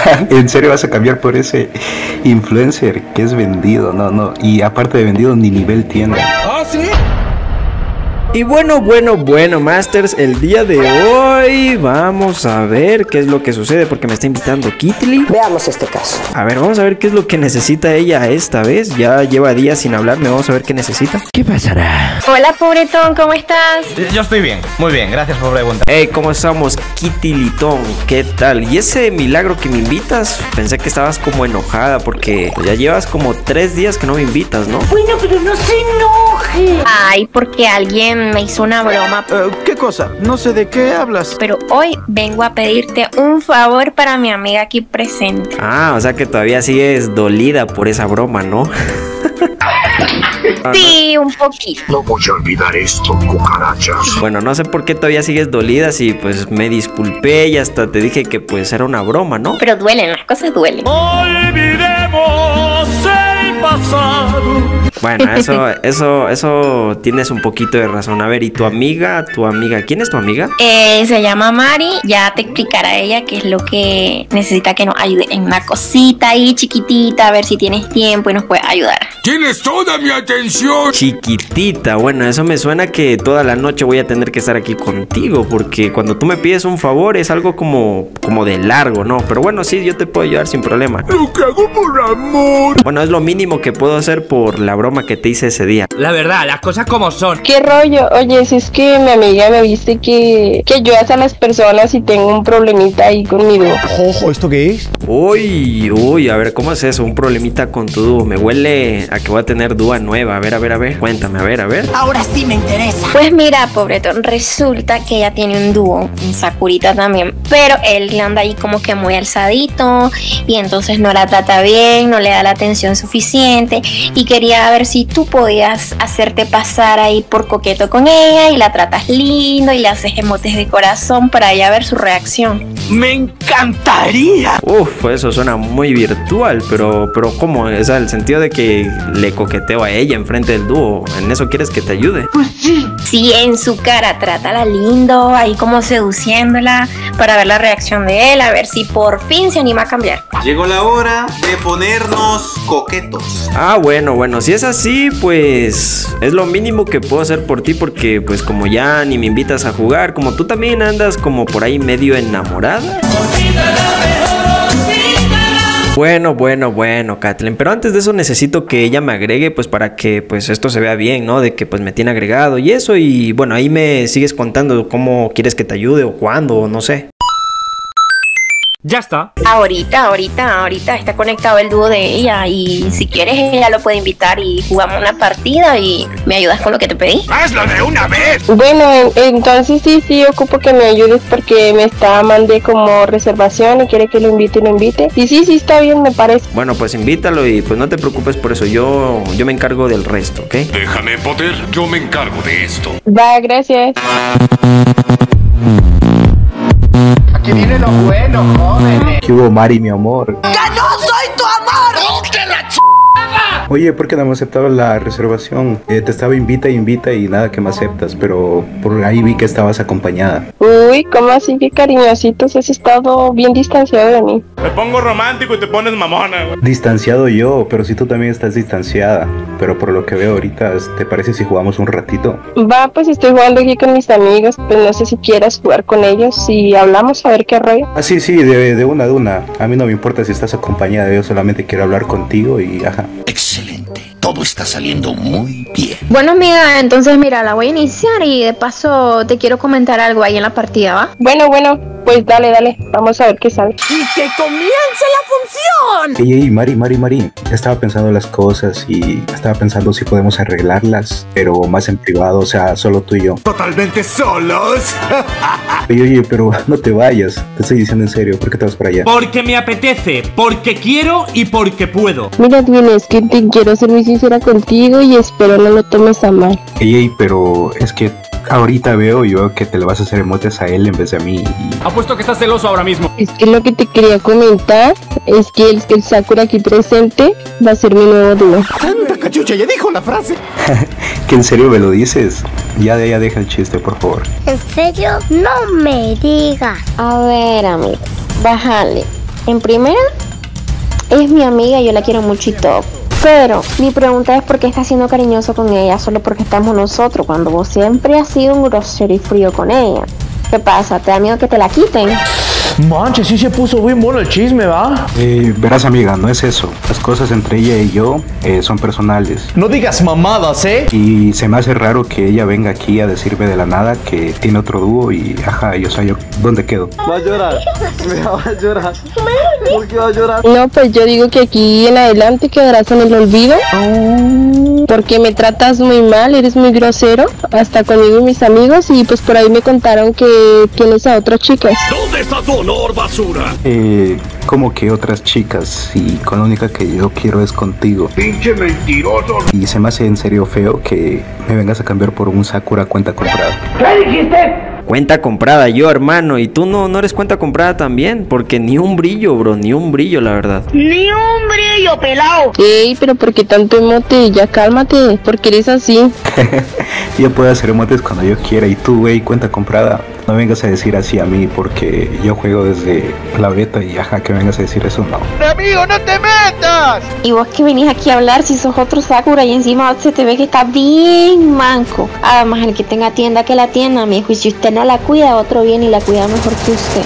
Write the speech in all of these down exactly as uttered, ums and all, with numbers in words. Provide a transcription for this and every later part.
¿En serio vas a cambiar por ese influencer que es vendido? No, no. Y aparte de vendido, ni nivel tiene. ¿Ah, sí? Y bueno, bueno, bueno, Masters, el día de hoy vamos a ver qué es lo que sucede porque me está invitando Kitty. Veamos este caso. A ver, vamos a ver qué es lo que necesita ella esta vez. Ya lleva días sin hablarme, vamos a ver qué necesita. ¿Qué pasará? Hola, pobretón, ¿cómo estás? Yo estoy bien, muy bien, gracias por preguntar. Hey, ¿cómo estamos, Kitty Litón? ¿Qué tal? ¿Y ese milagro que me invitas? Pensé que estabas como enojada porque pues, ya llevas como tres días que no me invitas, ¿no? Bueno, pero no se enoje. Ay, porque alguien me hizo una broma. Uh, ¿Qué cosa? No sé de qué hablas. Pero hoy vengo a pedirte un favor para mi amiga aquí presente. Ah, o sea que todavía sigues dolida por esa broma, ¿no? Sí, un poquito. No voy a olvidar esto, cucarachas. Bueno, no sé por qué todavía sigues dolida si pues me disculpé y hasta te dije que pues era una broma, ¿no? Pero duelen, las cosas duelen. Olvidemos el pasado. Bueno, eso, eso, eso tienes un poquito de razón. A ver, ¿y tu amiga? ¿Tu amiga? ¿Quién es tu amiga? Eh, se llama Mari. Ya te explicará ella qué es lo que necesita que nos ayude en una cosita ahí chiquitita, a ver si tienes tiempo y nos puede ayudar. ¡Tienes toda mi atención! Chiquitita, bueno, eso me suena que toda la noche voy a tener que estar aquí contigo, porque cuando tú me pides un favor es algo como, como de largo, ¿no? Pero bueno, sí, yo te puedo ayudar sin problema. Lo que hago por amor. Bueno, es lo mínimo que puedo hacer por la broma que te hice ese día. La verdad, las cosas como son. ¿Qué rollo? Oye, si es que mi amiga me dice que, que ayudas a las personas y tengo un problemita ahí con mi dúo. Ojo, ¿esto qué es? Uy, uy, a ver, ¿cómo es eso? Un problemita con tu dúo. Me huele a que voy a tener dúa nueva. A ver, a ver, a ver. Cuéntame, a ver, a ver. Ahora sí me interesa. Pues mira, pobretón, resulta que ella tiene un dúo, un Sakurita también, pero él anda ahí como que muy alzadito y entonces no la trata bien, no le da la atención suficiente y quería ver si tú podías hacerte pasar ahí por coqueto con ella y la tratas lindo y le haces emotes de corazón para ella ver su reacción. ¡Me encantaría! Uf, eso suena muy virtual, pero, pero ¿cómo? O sea, el sentido de que le coqueteo a ella enfrente del dúo, ¿en eso quieres que te ayude? Pues sí. Sí, en su cara, trátala lindo, ahí como seduciéndola para ver la reacción de él, a ver si por fin se anima a cambiar. Llegó la hora de ponernos coquetos. Ah, bueno, bueno, si es así, pues es lo mínimo que puedo hacer por ti porque pues como ya ni me invitas a jugar, como tú también andas como por ahí medio enamorada. Bueno, bueno, bueno, Kathleen, pero antes de eso necesito que ella me agregue pues para que pues esto se vea bien, ¿no? De que pues me tiene agregado y eso y bueno, ahí me sigues contando cómo quieres que te ayude o cuándo, o no sé. Ya está. Ahorita, ahorita, ahorita está conectado el dúo de ella y si quieres ella lo puede invitar y jugamos una partida y me ayudas con lo que te pedí. ¡Hazlo de una vez! Bueno, en- entonces sí, sí, ocupo que me ayudes porque me está mandé como reservación y quiere que lo invite y lo invite. Y sí, sí, está bien, me parece. Bueno, pues invítalo y pues no te preocupes por eso, yo, yo me encargo del resto, ¿ok? Déjame, Potter, yo me encargo de esto. Va, gracias. Aquí viene lo bueno, jóvenes. ¿Qué hubo, Mari, mi amor? ¡Que no soy tu amor! ¡Que la ch... Oye, ¿por qué no me aceptabas la reservación? Eh, te estaba invita, invita y nada que me aceptas, pero por ahí vi que estabas acompañada. Uy, ¿cómo así que cariñositos? Has estado bien distanciado de mí. Me pongo romántico y te pones mamona, güey. Distanciado yo, pero si tú también estás distanciada. Pero por lo que veo ahorita, ¿te parece si jugamos un ratito? Va, pues estoy jugando aquí con mis amigos, pues no sé si quieras jugar con ellos y hablamos a ver qué rollo. Ah, sí, sí, de, de una, de una. A mí no me importa si estás acompañada, yo solamente quiero hablar contigo y ajá. Excelente. Todo está saliendo muy bien. Bueno, amiga, entonces mira, la voy a iniciar y de paso te quiero comentar algo ahí en la partida, ¿va? Bueno, bueno, pues dale, dale, vamos a ver qué sale. ¡Y que comience la función! Ey, ey, Mari, Mari, Mari. Estaba pensando las cosas y estaba pensando si podemos arreglarlas, pero más en privado, o sea, solo tú y yo. ¿Totalmente solos? Oye, oye, pero no te vayas. Te estoy diciendo en serio, ¿por qué te vas para allá? Porque me apetece, porque quiero y porque puedo. Mira, bien, es que te quiero ser muy sincera contigo y espero no lo tomes a mal. Ey, ey, pero es que ahorita veo yo que te le vas a hacer emotes a él en vez de a mí y... Apuesto que estás celoso ahora mismo. Es que lo que te quería comentar es que el, el Sakura aquí presente va a ser mi nuevo dúo. ¡Anda, cachucha! Ya dijo la frase. ¿Que en serio me lo dices? Ya de ella deja el chiste, por favor. ¿En serio? No me digas. A ver, amigo, bájale. En primera, es mi amiga y yo la quiero mucho y todo. Pero mi pregunta es por qué estás siendo cariñoso con ella solo porque estamos nosotros, cuando vos siempre has sido un grosero y frío con ella. ¿Qué pasa? ¿Te da miedo que te la quiten? Manche, sí se puso bien bueno el chisme, ¿va? Eh, verás, amiga, no es eso. Las cosas entre ella y yo eh, son personales. No digas mamadas, ¿eh? Y se me hace raro que ella venga aquí a decirme de la nada que tiene otro dúo y, ajá, yo sé yo, ¿dónde quedo? Va a llorar. Me va a llorar. ¿Por qué va a llorar? No, pues yo digo que aquí en adelante quedarás en el olvido. Porque me tratas muy mal, eres muy grosero, hasta conmigo y mis amigos, y pues por ahí me contaron que tienes a otras chicas. ¿Dónde está tu honor, basura? Eh, como que otras chicas y con la única que yo quiero es contigo. Pinche mentiroso. Y se me hace en serio feo que me vengas a cambiar por un Sakura cuenta comprada. ¿Qué dijiste? Cuenta comprada yo, hermano, y tú no, no eres cuenta comprada también, porque ni un brillo, bro, ni un brillo, la verdad. Ni un brillo, pelado. Ey, pero ¿por qué tanto emote? Ya cálmate, porque eres así. Yo puedo hacer emotes cuando yo quiera y tú, güey, cuenta comprada. No vengas a decir así a mí porque yo juego desde la beta y ajá, que vengas a decir eso, no. ¡Amigo, no te metas! Y vos que venís aquí a hablar si sos otro Sakura y encima se te ve que está bien manco. Además, el que tenga tienda que la tienda, mijo, y si usted no la cuida, otro viene y la cuida mejor que usted.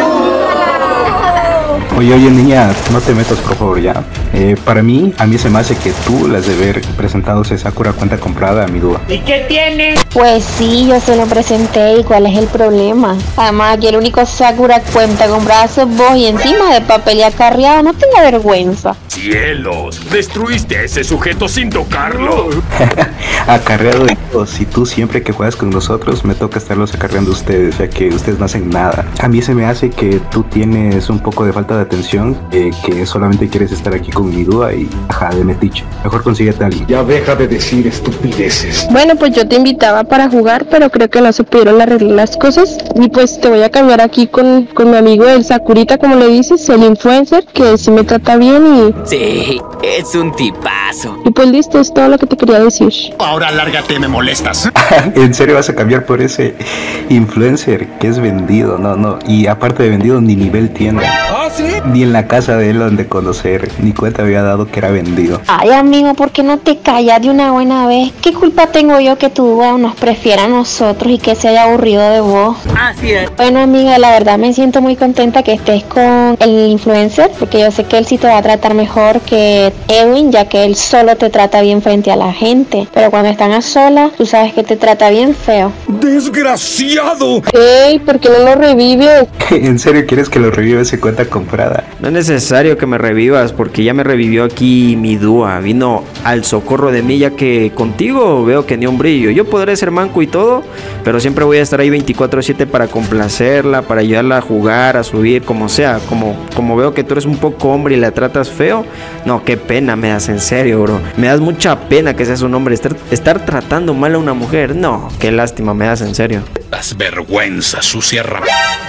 Oye, oye, niña, no te metas, por favor, ya. Eh, para mí, a mí se me hace que tú las de haber presentado ese Sakura cuenta comprada a mi duda. ¿Y qué tiene? Pues sí, yo se lo presenté y cuál es el problema. Además, aquí el único Sakura cuenta comprada sos vos y encima de papel y acarreado, no tenga vergüenza. ¡Cielos! Destruiste a ese sujeto sin tocarlo. Acarreado de todos. Si tú siempre que juegas con nosotros me toca estarlos acarreando a ustedes, ya que ustedes no hacen nada. A mí se me hace que tú tienes un poco de falta de atención, eh, que solamente quieres estar aquí con mi duda y ajá, de metiche. Mejor consíguete a alguien. Ya deja de decir estupideces. Bueno, pues yo te invitaba para jugar, pero creo que no se pudieron arreglar las cosas. Y pues te voy a cambiar aquí con, con mi amigo el Sakurita, como le dices, el influencer, que sí me trata bien y... Sí, es un tipazo. Y pues listo, es todo lo que te quería decir. Ahora lárgate, me molestas. ¿En serio vas a cambiar por ese influencer que es vendido? No, no. Y aparte de vendido, ni nivel tiene. ¿Ah, sí? Ni en la casa de él donde conocer, ni cuenta había dado que era vendido. Ay, amigo, ¿por qué no te callas de una buena vez? ¿Qué culpa tengo yo que tu duda nos prefiera a nosotros y que se haya aburrido de vos? Así es. Bueno, amiga, la verdad me siento muy contenta que estés con el influencer, porque yo sé que él sí te va a tratar mejor que Edwin, ya que él solo te trata bien frente a la gente. Pero cuando están a solas, tú sabes que te trata bien feo. ¡Desgraciado! Ey, ¿por qué no lo revives? ¿En serio quieres que lo reviva ese cuenta comprada? No es necesario que me revivas porque ya me revivió aquí mi dúa. Vino al socorro de mí ya que contigo veo que ni un brillo. Yo podré ser manco y todo, pero siempre voy a estar ahí veinticuatro siete para complacerla, para ayudarla a jugar, a subir, como sea. Como, como veo que tú eres un poco hombre y la tratas feo. No, qué pena me das, en serio, bro. Me das mucha pena que seas un hombre. Estar, estar tratando mal a una mujer. No, qué lástima me das, en serio. Das vergüenza, sucia rama.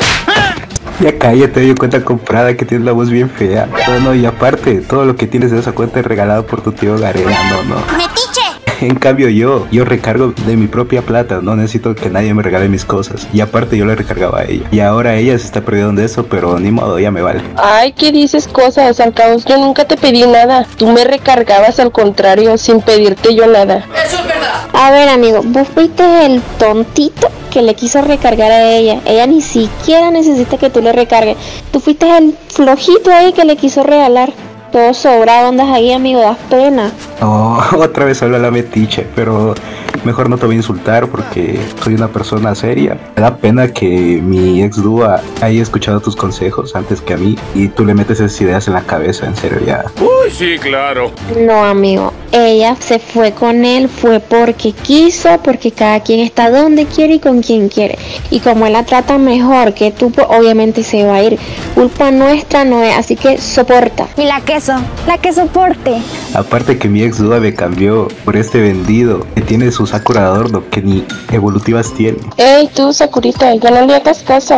Ya cállate, doy cuenta comprada que tienes la voz bien fea. No, no, y aparte, todo lo que tienes de esa cuenta es regalado por tu tío Garena, no, no. ¡Metiche! En cambio yo, yo recargo de mi propia plata, no necesito que nadie me regale mis cosas. Y aparte yo le recargaba a ella. Y ahora ella se está perdiendo de eso, pero ni modo, ya me vale. Ay, ¿qué dices cosas, al cabo? Yo nunca te pedí nada. Tú me recargabas al contrario, sin pedirte yo nada. Eso es verdad. A ver, amigo, vos fuiste el tontito que le quiso recargar a ella. Ella ni siquiera necesita que tú le recargues. Tú fuiste el flojito ahí que le quiso regalar. Todo sobrado andas ahí, amigo, das pena. No, otra vez habla la metiche, pero mejor no te voy a insultar porque soy una persona seria. Me da pena que mi ex dúa haya escuchado tus consejos antes que a mí y tú le metes esas ideas en la cabeza, en serio, ya. Uy, sí, claro. No, amigo, ella se fue con él, fue porque quiso, porque cada quien está donde quiere y con quien quiere. Y como él la trata mejor que tú, pues obviamente se va a ir. Culpa nuestra no es, así que soporta. Y la queso, la que soporte. Aparte que mi ex duda me cambió por este vendido que tiene su Sakura de adorno que ni evolutivas tiene. Ey, tú, Sakurita, ya no le hagas caso.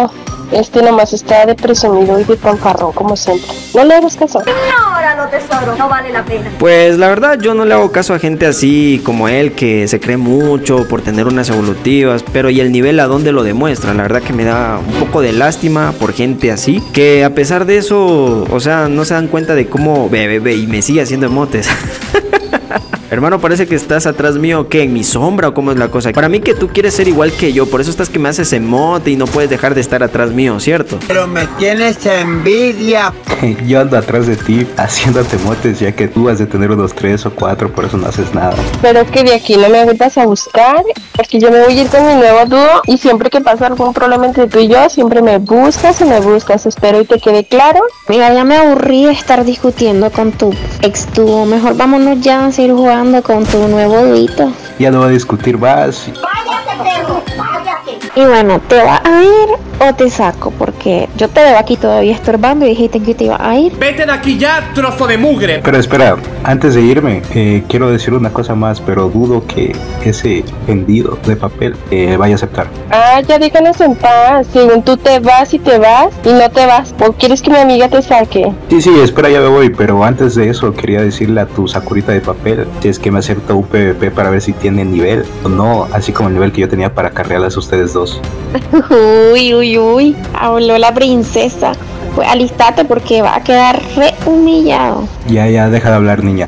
Este nomás está de presumido y de fanfarrón como siempre. No le hagas caso. Ignóralo, tesoro, no vale la pena. Pues la verdad yo no le hago caso a gente así como él que se cree mucho por tener unas evolutivas, pero y el nivel a dónde lo demuestra. La verdad que me da un poco de lástima por gente así, que a pesar de eso, o sea, no se dan cuenta de cómo ve, ve, ve y me sigue haciendo emotes. Hermano, parece que estás atrás mío, ¿qué? ¿En mi sombra o cómo es la cosa? Para mí que tú quieres ser igual que yo, por eso estás que me haces emote y no puedes dejar de estar atrás mío, ¿cierto? Pero me tienes envidia. Yo ando atrás de ti haciéndote motes, ya que tú has de tener unos tres o cuatro, por eso no haces nada. Pero que de aquí no me vuelvas a buscar, porque yo me voy a ir con mi nuevo dúo y siempre que pasa algún problema entre tú y yo, siempre me buscas y me buscas. Espero y te quede claro. Mira, ya me aburrí de estar discutiendo con tu ex dúo. Mejor vámonos ya a seguir jugando con tu nuevo duito. Ya no va a discutir más. Váyate, perro, váyate. Y bueno, ¿te vas a ir o te saco? Porque yo te veo aquí todavía estorbando y dijiste que te iba a ir. Vete de aquí ya, trozo de mugre. Pero espera, antes de irme, eh, quiero decir una cosa más, pero dudo que ese vendido de papel eh, vaya a aceptar. Ah, ya déjanos en paz. Según tú te vas y te vas y no te vas. ¿O quieres que mi amiga te saque? Sí, sí, espera, ya me voy, pero antes de eso quería decirle a tu Sakurita de papel si es que me acepta un P V P para ver si tiene nivel o no, así como el nivel que yo tenía para carrearlas a ustedes dos. Uy, uy, uy, habló la princesa. Pues alistate porque va a quedar re humillado. Ya, ya, deja de hablar, niña.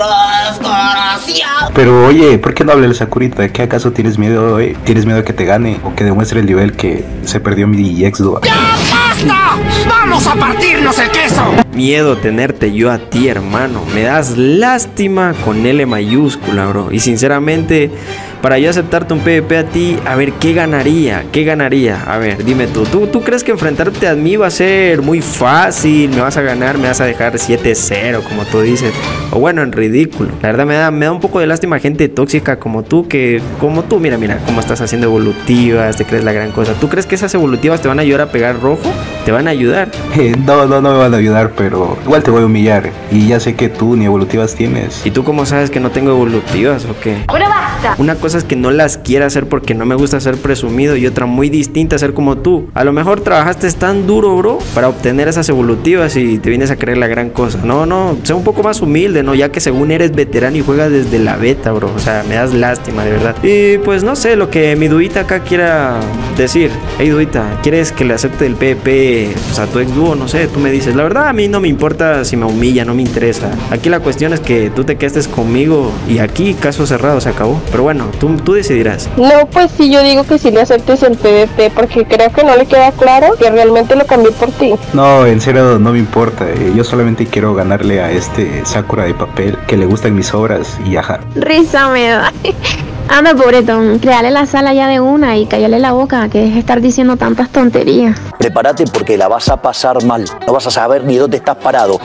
Pero oye, ¿por qué no habla el Sakurita? ¿Qué acaso tienes miedo, eh? ¿Tienes miedo de que te gane o que demuestre el nivel que se perdió mi ex dúo? ¡Ya basta! ¡Vamos a partirnos el queso! Miedo tenerte yo a ti, hermano. Me das lástima con L mayúscula, bro. Y sinceramente, para yo aceptarte un P V P a ti, a ver, ¿qué ganaría? ¿Qué ganaría? A ver, dime tú. ¿Tú, tú crees que enfrentarte a mí va a ser muy fácil? ¿Me vas a ganar? ¿Me vas a dejar siete cero, como tú dices? O bueno, en ridículo. La verdad me da, me da un poco de lástima gente tóxica como tú, que como tú, mira, mira, cómo estás haciendo evolutivas, te crees la gran cosa. ¿Tú crees que esas evolutivas te van a ayudar a pegar rojo? ¿Te van a ayudar? Eh, no, no, no me van a ayudar, pero igual te voy a humillar. Y ya sé que tú ni evolutivas tienes. ¿Y tú cómo sabes que no tengo evolutivas o qué? ¡Ahora basta! Una cosa es que no las quiera hacer porque no me gusta ser presumido y otra muy distinta ser como tú. A lo mejor trabajaste tan duro, bro, para obtener esas evolutivas y te vienes a creer la gran cosa. No, no, sé un poco más humilde, ¿no? Ya que según eres veterano y juegas desde la beta, bro. O sea, me das lástima, de verdad. Y pues no sé, lo que mi duita acá quiera decir. Hey, duita, ¿quieres que le acepte el P V P pues, a tu ex dúo? No sé, tú me dices. La verdad, a mí no me importa si me humilla, no me interesa. Aquí la cuestión es que tú te quedes conmigo y aquí caso cerrado, se acabó. Pero bueno, tú, tú decidirás. No, pues sí, yo digo que sí le aceptes el P V P porque creo que no le queda claro que realmente lo cambié por ti. No, en serio, no me importa. eh, Yo solamente quiero ganarle a este Sakura de papel que le gustan mis obras y ajá. Risa me da. Anda, pobretón, créale la sala ya de una y cállale la boca, que es estar diciendo tantas tonterías. Prepárate porque la vas a pasar mal. No vas a saber ni dónde estás parado.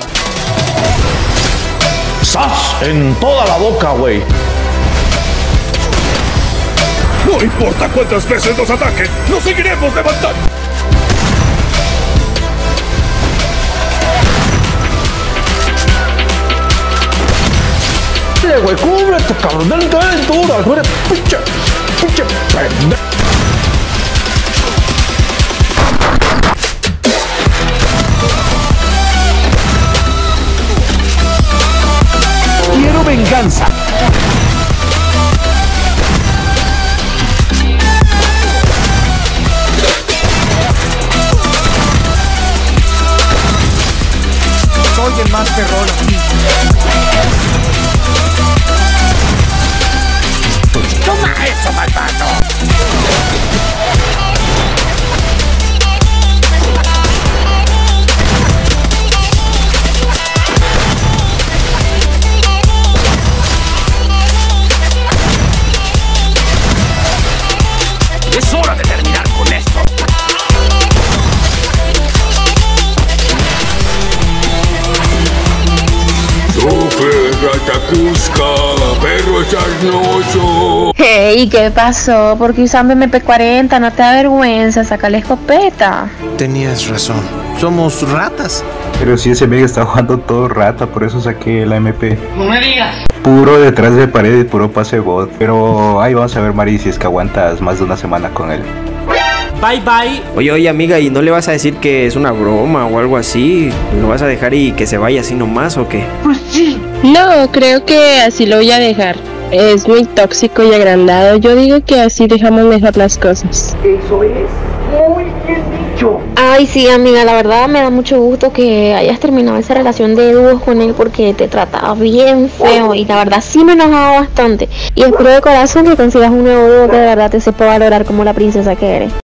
¡Sas! En toda la boca, güey. No importa cuántas veces nos ataquen, nos seguiremos levantando. Dale, güey, cúbrete, cabrón. Dale, dale, dura, güey. Pinche, pinche pendejo. Quiero venganza. Soy el más perrón aquí. ¡Toma eso, malvado! Es hora de terminar con esto. Ratakusca, perro sarnoso. Hey, ¿qué pasó? ¿Por qué usando M P cuarenta? No te da vergüenza, saca la escopeta. Tenías razón. Somos ratas. Pero si ese Mega está jugando todo rata, por eso saqué la M P. No me digas. Puro detrás de pared y puro pase bot. Pero ahí vamos a ver, Mari, si es que aguantas más de una semana con él. Bye bye. Oye, oye, amiga, ¿y no le vas a decir que es una broma o algo así? ¿Lo vas a dejar y que se vaya así nomás o qué? Pues sí. No, creo que así lo voy a dejar. Es muy tóxico y agrandado. Yo digo que así dejamos mejor las cosas. Eso es muy bien dicho. Ay, sí, amiga, la verdad me da mucho gusto que hayas terminado esa relación de dúos con él porque te trataba bien feo y la verdad sí me enojaba bastante. Y espero de corazón que consigas un nuevo dúo que de verdad te sepa valorar como la princesa que eres.